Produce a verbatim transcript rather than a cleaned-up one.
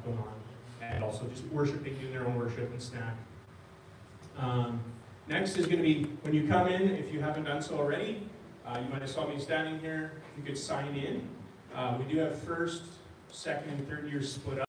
have going on, and also just worshiping, doing their own worship and snack. Um, next is going to be, when you come in, if you haven't done so already, uh, you might have saw me standing here, if you could sign in. Uh, we do have first, second, and third years split up.